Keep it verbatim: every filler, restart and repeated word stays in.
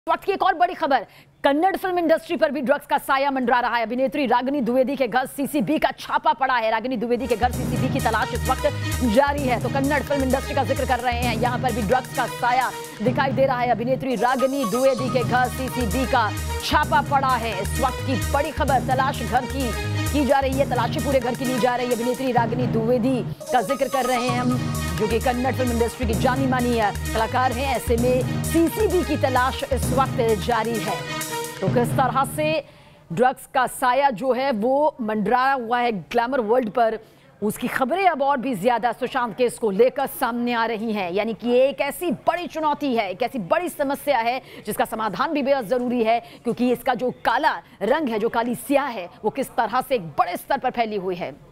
वक्त की एक और बड़ी खबर, कन्नड़ फिल्म इंडस्ट्री पर भी ड्रग्स का साया मंडरा रहा है। अभिनेत्री रागिनी द्विवेदी के घर सीसीबी का छापा पड़ा है। रागिनी द्विवेदी के घर सीसीबी की तलाश इस वक्त जारी है। तो कन्नड़ फिल्म इंडस्ट्री का जिक्र कर रहे हैं, यहाँ पर भी ड्रग्स का साया दिखाई दे रहा है। अभिनेत्री रागिनी द्विवेदी के घर सीसीबी का छापा पड़ा है। इस वक्त की बड़ी खबर, तलाश घर की की जा रही है, तलाशी पूरे घर की ली जा रही है। अभिनेत्री रागिनी द्विवेदी का जिक्र कर रहे हैं हम, जो कि कन्नड़ फिल्म इंडस्ट्री की जानी मानी कलाकार हैं। ऐसे में सीसीबी की तलाश इस वक्त जारी है। तो किस तरह से ड्रग्स का साया जो है वो मंडराया हुआ है ग्लैमर वर्ल्ड पर, उसकी खबरें अब और भी ज्यादा सुशांत केस को लेकर सामने आ रही हैं। यानी कि ये एक ऐसी बड़ी चुनौती है, एक ऐसी बड़ी समस्या है जिसका समाधान भी बेहद जरूरी है, क्योंकि इसका जो काला रंग है, जो काली स्याह है, वो किस तरह से एक बड़े स्तर पर फैली हुई है।